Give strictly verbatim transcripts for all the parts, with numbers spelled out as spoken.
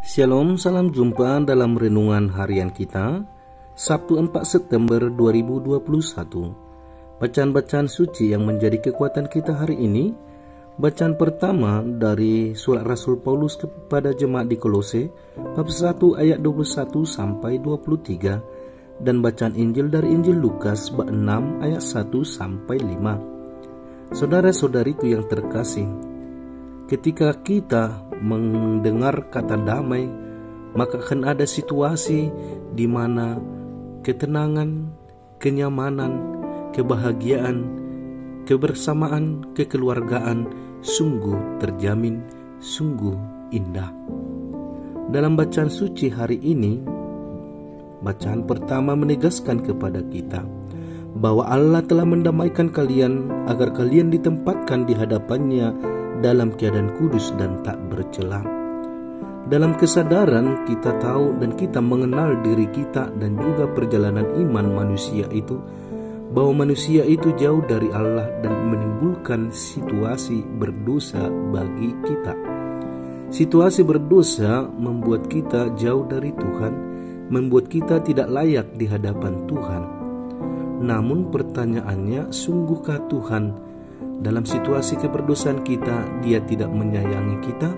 Shalom, salam jumpa dalam renungan harian kita Sabtu empat September dua ribu dua puluh satu. Bacaan-bacaan suci yang menjadi kekuatan kita hari ini. Bacaan pertama dari surat Rasul Paulus kepada jemaat di Kolose bab satu ayat dua puluh satu sampai dua puluh tiga, dan bacaan Injil dari Injil Lukas bab enam ayat satu sampai lima. Saudara-saudariku yang terkasih, ketika kita mendengar kata damai, maka akan ada situasi di mana ketenangan, kenyamanan, kebahagiaan, kebersamaan, kekeluargaan sungguh terjamin, sungguh indah. Dalam bacaan suci hari ini, bacaan pertama menegaskan kepada kita bahwa Allah telah mendamaikan kalian agar kalian ditempatkan di hadapannya dalam keadaan kudus dan tak bercela. Dalam kesadaran kita tahu dan kita mengenal diri kita dan juga perjalanan iman manusia itu, bahwa manusia itu jauh dari Allah dan menimbulkan situasi berdosa bagi kita. Situasi berdosa membuat kita jauh dari Tuhan, membuat kita tidak layak di hadapan Tuhan. Namun pertanyaannya, sungguhkah Tuhan dalam situasi keberdosaan kita, Dia tidak menyayangi kita?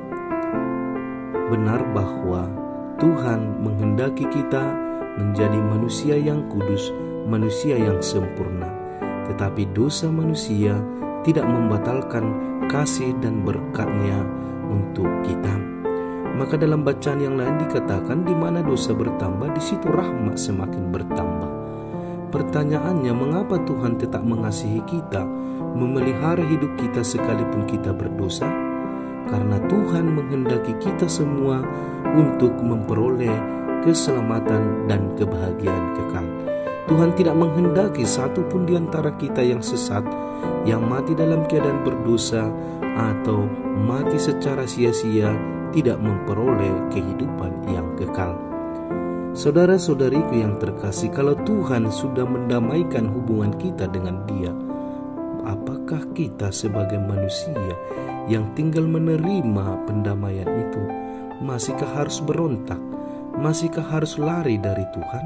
Benar bahwa Tuhan menghendaki kita menjadi manusia yang kudus, manusia yang sempurna. Tetapi dosa manusia tidak membatalkan kasih dan berkat-Nya untuk kita. Maka dalam bacaan yang lain dikatakan, di mana dosa bertambah, di situ rahmat semakin bertambah. Pertanyaannya, mengapa Tuhan tetap mengasihi kita, memelihara hidup kita sekalipun kita berdosa? Karena Tuhan menghendaki kita semua untuk memperoleh keselamatan dan kebahagiaan kekal. Tuhan tidak menghendaki satu pun di antara kita yang sesat, yang mati dalam keadaan berdosa, atau mati secara sia-sia, tidak memperoleh kehidupan yang kekal. Saudara-saudariku yang terkasih, kalau Tuhan sudah mendamaikan hubungan kita dengan Dia, apakah kita sebagai manusia yang tinggal menerima pendamaian itu masihkah harus berontak? Masihkah harus lari dari Tuhan?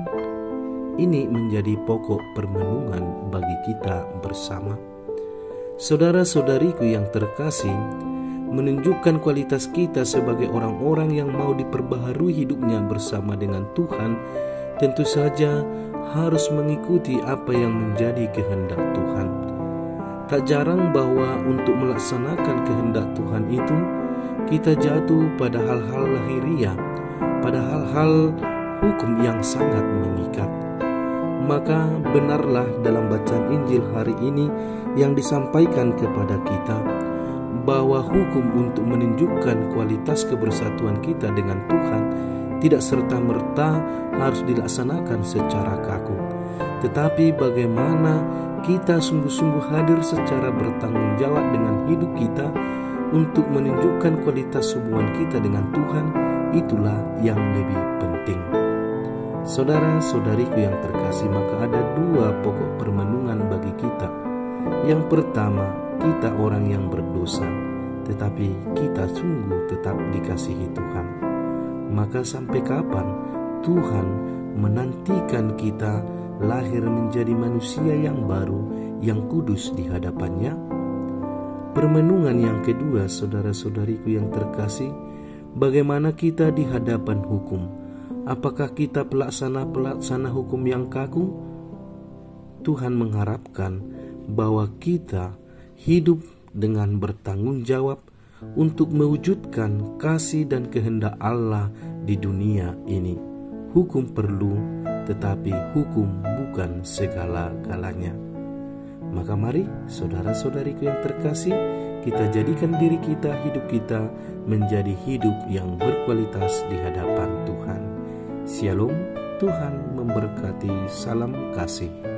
Ini menjadi pokok permenungan bagi kita bersama. Saudara-saudariku yang terkasih, menunjukkan kualitas kita sebagai orang-orang yang mau diperbaharui hidupnya bersama dengan Tuhan, tentu saja harus mengikuti apa yang menjadi kehendak Tuhan. Tak jarang bahwa untuk melaksanakan kehendak Tuhan itu, kita jatuh pada hal-hal lahiriah, pada hal-hal hukum yang sangat mengikat. Maka benarlah dalam bacaan Injil hari ini yang disampaikan kepada kita, bahwa hukum untuk menunjukkan kualitas kebersatuan kita dengan Tuhan tidak serta-merta harus dilaksanakan secara kaku. Tetapi bagaimana kita sungguh-sungguh hadir secara bertanggung jawab dengan hidup kita untuk menunjukkan kualitas hubungan kita dengan Tuhan, itulah yang lebih penting. Saudara-saudariku yang terkasih, maka ada dua pokok permenungan bagi kita. Yang pertama, kita orang yang berdosa, tetapi kita sungguh tetap dikasihi Tuhan. Maka sampai kapan Tuhan menantikan kita lahir menjadi manusia yang baru, yang kudus di hadapannya? Permenungan yang kedua, saudara-saudariku yang terkasih, bagaimana kita di hadapan hukum? Apakah kita pelaksana-pelaksana hukum yang kaku? Tuhan mengharapkan bahwa kita hidup dengan bertanggung jawab untuk mewujudkan kasih dan kehendak Allah di dunia ini. Hukum perlu, tetapi hukum bukan segala-galanya. Maka mari saudara-saudariku yang terkasih, kita jadikan diri kita, hidup kita menjadi hidup yang berkualitas di hadapan Tuhan. Shalom, Tuhan memberkati, salam kasih.